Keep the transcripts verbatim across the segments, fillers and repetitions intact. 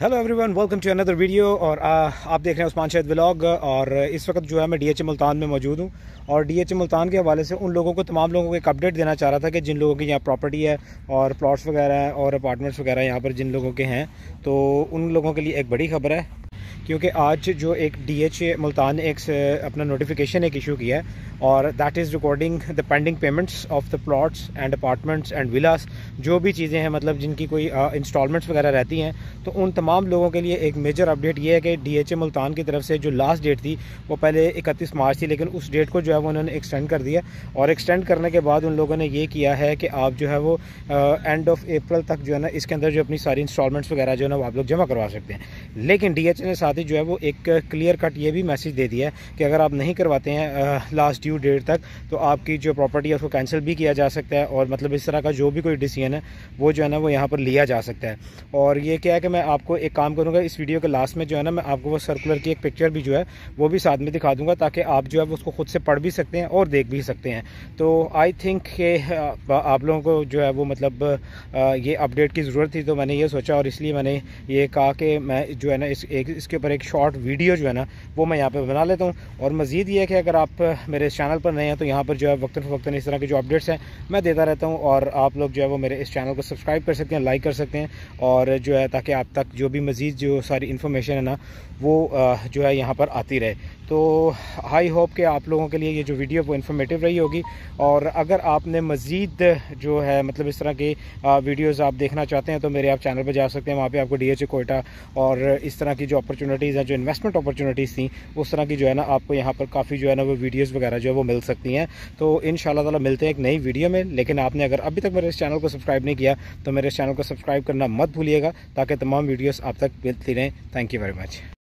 Hello everyone, welcome to another video. और आ, आप देख रहे हैं उस्मान शहीद व्लॉग। और इस वक्त जो है मैं डीएचए मुल्तान में मौजूद हूँ और डीएचए मुल्तान के हवाले से उन लोगों को, तमाम लोगों को एक अपडेट देना चाह रहा था कि जिन लोगों की यहाँ प्रॉपर्टी है और प्लॉट्स वगैरह हैं और अपार्टमेंट्स वगैरह यहाँ पर जिन लोगों के हैं, तो उन लोगों के लिए एक बड़ी खबर है। क्योंकि आज जो एक डीएचए मुल्तान ने एक अपना नोटिफिकेशन एक इशू किया है और that is recording the pending payments of the plots and apartments and villas. जो भी चीज़ें हैं, मतलब जिनकी कोई इंस्टॉलमेंट्स वगैरह रहती हैं, तो उन तमाम लोगों के लिए एक मेजर अपडेट ये है कि डीएचए मुल्तान की तरफ से जो लास्ट डेट थी वो पहले इकतीस मार्च थी, लेकिन उस डेट को जो है वो उन्होंने एक्सटेंड कर दिया। और एक्सटेंड करने के बाद उन लोगों ने ये किया है कि आप जो है वो एंड ऑफ अप्रैल तक जो है ना, इसके अंदर जो अपनी सारी इंस्टॉलमेंट्स वगैरह जो है ना वो आप लोग जमा करवा सकते हैं। लेकिन डीएचए ने साथ ही जो है वो एक क्लियर कट ये भी मैसेज दे दिया है कि अगर आप नहीं करवाते हैं लास्ट ड्यू डेट तक, तो आपकी जो प्रॉपर्टी है उसको कैंसिल भी किया जा सकता है। और मतलब इस तरह का जो भी कोई डिसीजन है वो जो है ना वो यहाँ पर लिया जा सकता है। और ये क्या है कि मैं आपको एक काम करूँगा, इस वीडियो के लास्ट में जो है ना मैं आपको वो सर्कुलर की एक पिक्चर भी जो है वो भी साथ में दिखा दूँगा, ताकि आप जो है वो उसको खुद से पढ़ भी सकते हैं और देख भी सकते हैं। तो आई थिंक कि आप लोगों को जो है वो मतलब ये अपडेट की ज़रूरत थी, तो मैंने ये सोचा और इसलिए मैंने ये कहा कि मैं जो है ना इस एक इसके ऊपर एक शॉर्ट वीडियो जो है ना वो मैं यहाँ पे बना लेता हूँ। और मज़ीद ये है कि अगर आप मेरे इस चैनल पर नए हैं तो यहाँ पर जो है वक्तन फ़वक्तन इस तरह के जो अपडेट्स हैं मैं देता रहता हूँ। और आप लोग जो है वो मेरे इस चैनल को सब्सक्राइब कर सकते हैं, लाइक कर सकते हैं, और जो है ताकि आप तक जो भी मज़ीद जो सारी इन्फॉर्मेशन है ना वो जो है यहाँ पर आती रहे। तो आई होप कि आप लोगों के लिए ये जो वीडियो वो इन्फॉर्मेटिव रही होगी। और अगर आपने मज़ीद जो है मतलब इस तरह के वीडियोज़ आप देखना चाहते हैं तो मेरे आप चैनल पर जा सकते हैं। वहाँ पर आपको डीएचए कोयटा और इस तरह की जो अपॉर्चुनिटीज़ हैं, जो इन्वेस्टमेंट अपॉर्चुनिटीज़ थी, उस तरह की जो है ना आपको यहाँ पर काफ़ी जो है ना वो वीडियोस वगैरह जो है वो मिल सकती हैं। तो इंशाल्लाह ताला मिलते हैं एक नई वीडियो में। लेकिन आपने अगर अभी तक मेरे इस चैनल को सब्सक्राइब नहीं किया तो मेरे इस चैनल को सब्सक्राइब करना मत भूलिएगा, ताकि तमाम वीडियोस आप तक मिलती रहें। Thank you very much.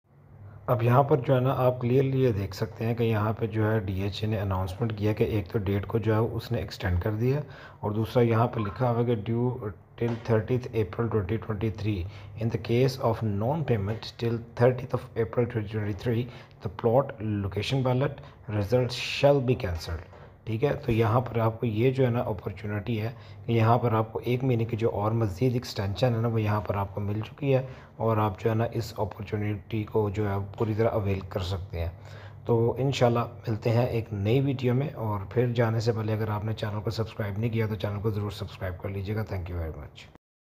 अब यहाँ पर जो है ना आप क्लियरली ये देख सकते हैं कि यहाँ पे जो है डीएचए ने अनाउंसमेंट किया कि एक तो डेट को जो है उसने एक्सटेंड कर दिया, और दूसरा यहाँ पर लिखा हुआ है कि due till thirtieth April twenty twenty-three. In the case of non-payment till thirtieth of April twenty twenty-three, the plot location ballot results shall be cancelled. ठीक है, तो यहाँ पर आपको ये जो है ना अपॉर्चुनिटी है कि यहाँ पर आपको एक महीने की जो और मज़ीद एक्सटेंशन है ना वो यहाँ पर आपको मिल चुकी है, और आप जो है ना इस अपॉर्चुनिटी को जो है पूरी तरह अवेल कर सकते हैं। तो इंशाल्लाह मिलते हैं एक नई वीडियो में। और फिर जाने से पहले अगर आपने चैनल को सब्सक्राइब नहीं किया तो चैनल को ज़रूर सब्सक्राइब कर लीजिएगा। Thank you very much.